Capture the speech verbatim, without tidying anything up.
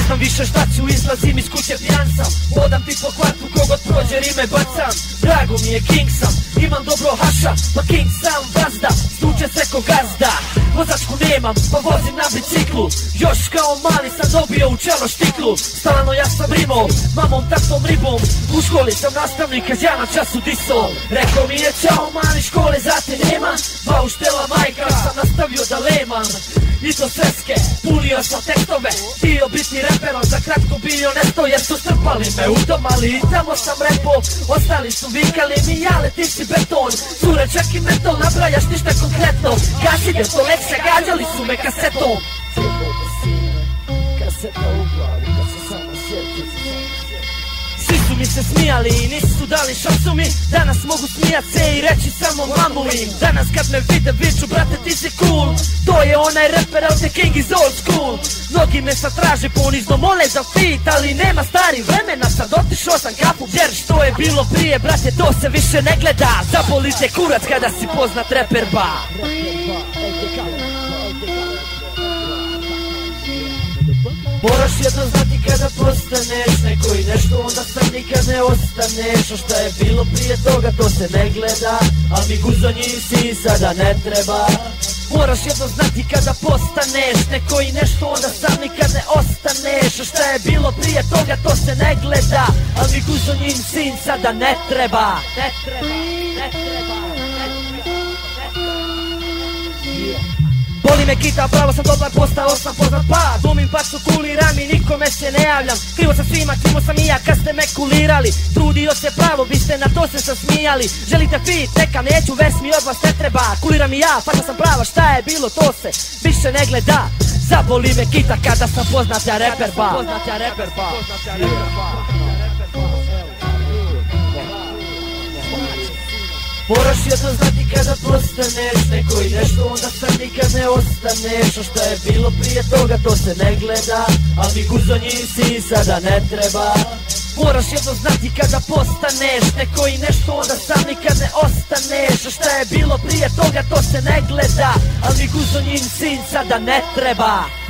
znam više šta ću, izlazim iz kuće pijan sam. Hodam ti po kvartu, kogod prođe rime bacam. Drago mi je, king sam, imam dobro haša, pa king sam vazda, stuče se ko gazda. Vozačku nemam, pa vozim na biciklu, još kao mali sam dobio u čelo štiklu. Stalno ja sam rimao, mamom, tatom, ribom, u školi sam nastavnik, kad ja na času diso. Rekao mi je čao mali, škole za te nema, dva uštela majka sam nastavio da lemam. I to sveske, punio sam tekstove, htio biti reperom, za kratko bio nesto, jer su strpali me u dom, ali i tamo sam repo. Ostali su vikali mi, jale ti si beton, cure čak i metal, nabrajaš ništa konkretno. Kasi jer to lekcija, gađali su me kasetom. Kaseta u glavi, kad se samo sjetim. Svi su mi se smijali i nisu dali šansu mi, danas mogu smijat se i reći samo mamu im. Danas kad me vide viču, brate ti si cool, to je onaj reper, al the king is old school. Mnogi me sad traže ponizno, mole za fit, ali nema stari vremena, sad otišao sam kapu. Jer što je bilo prije, brate, to se više ne gleda. Zaboli te kurac kada si poznat reper ba. Moraš jedno znati kada postaneš neko i nešto, onda sam nikad ne ostaneš. A šta je bilo prije toga, to se ne gleda, a mi guzo njih si sada ne treba. Moraš jedno znati kada postaneš neko i nešto, onda sam nikad ne ostaneš. A šta je bilo prije toga, to se ne gleda, a mi guzo njim sin sada ne treba. Ne treba, ne treba, ne treba. Boli me kita, pravo sam dobar, postao sam poznat pa glumim pacu, kuliram i nikome se ne javljam. Krivo sam svima, krivo sam i ja kad ste me kulirali. Trudio se pravo, biste na to se sasmijali. Želite fit, neka neću, vers mi od vas ne treba. Kuliram i ja, paca sam prava, šta je bilo to se više ne gleda. Zaboli me kita kada sam poznat ja reper ba. Poznat ja reper ba. Moraš jedno znati kada postaneš neko i nešto, onda sam nikad ne ostaneš. A šta je bilo prije toga, to se ne gleda, a mi guzo njih si sada ne treba. Moraš jedno znati kada postaneš neko i nešto, onda sam nikad ne ostaneš. A šta je bilo prije toga, to se ne gleda, a mi guzo njih sin sada ne treba.